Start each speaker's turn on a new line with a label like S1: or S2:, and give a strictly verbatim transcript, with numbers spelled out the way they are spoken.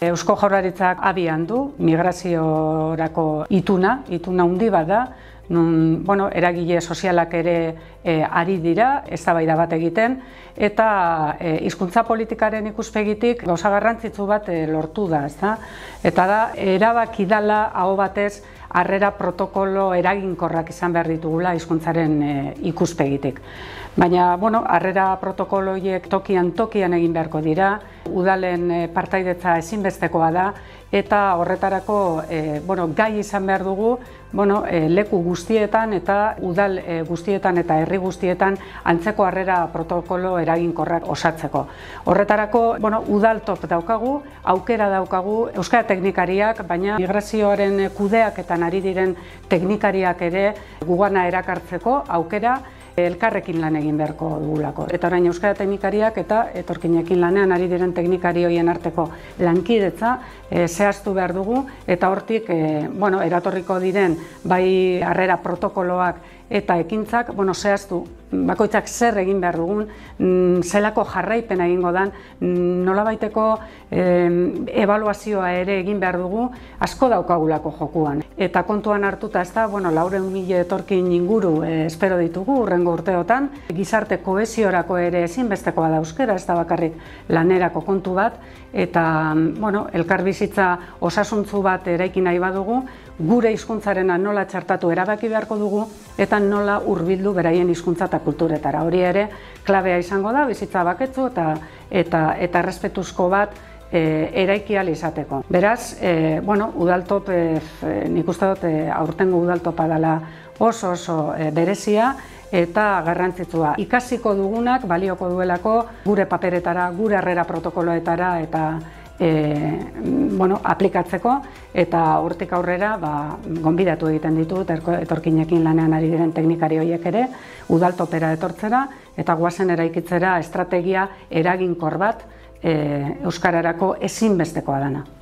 S1: Eusko Jaurlaritzak abian du migraziorako ituna, ituna handi bat da, nun, bueno, eragile sozialak ere e, ari dira, eztabaida bat egiten, eta e, hizkuntza politikaren ikuspegitik gauza garrantzitsu bat e, lortu da, ezta? Eta da, erabaki dela aho batez harrera protokolo eraginkorrak izan behar ditugula hizkuntzaren e, ikuspegitik. Baina, bueno, harrera protokolo horiek tokian tokian egin beharko dira, udalen e, partaidetza ezinbestekoa da, eta horretarako e, bueno, gai izan behar dugu bueno, e, leku guztietan eta udal e, guztietan eta herri guztietan antzeko harrera protokolo eraginkorrak osatzeko. Horretarako bueno, udal top daukagu, aukera daukagu euskara teknikariak, baina migrazioaren kudeaketan ari diren teknikariak ere gugana erakartzeko aukera elkarrekin lan egin beharko dugulako. Eta orain euskara teknikariak eta etorkinekin lanean ari diren teknikari horien arteko lankidetza e, zehaztu behar dugu eta hortik e, bueno, eratorriko diren bai harrera protokoloak eta ekintzak bueno, zehaztu bakoitzak zer egin behar dugun, zelako jarraipena egingo dan, nolabaiteko e, ebaluazioa ere egin behar dugu, asko daukagulako jokuan. Eta kontuan hartuta ez da, bueno, laurehun mila etorkin inguru e, espero ditugu hurrengo urteotan, gizarte kohesiorako ere ezinbestekoa da euskara, ez da bakarrik lanerako kontu bat, eta bueno, elkarbizitza osasuntzu bat eraiki nahi badugu, gure hizkuntzarena nola txartatu erabaki beharko dugu, eta nola hurbildu beraien hizkuntza eta kulturetara. Hori ere, klabea izango da, bizitza baketsu eta, eta, eta errespetuzko bat e, eraiki ahal izateko. Beraz, e, bueno, udaltop, e, nik uste dut e, aurtengo udaltopa dela oso oso e, berezia, eta garrantzitsua. Ikasiko dugunak balioko duelako gure paperetara, gure harrera protokoloetara eta E, bueno, aplikatzeko eta hortik aurrera ba, gonbidatu egiten ditut etorkinekin lanean ari diren teknikari horiek ere udaltopera etortzera eta goazen eraikitzera estrategia eraginkor bat e, euskararako ezinbestekoa dana.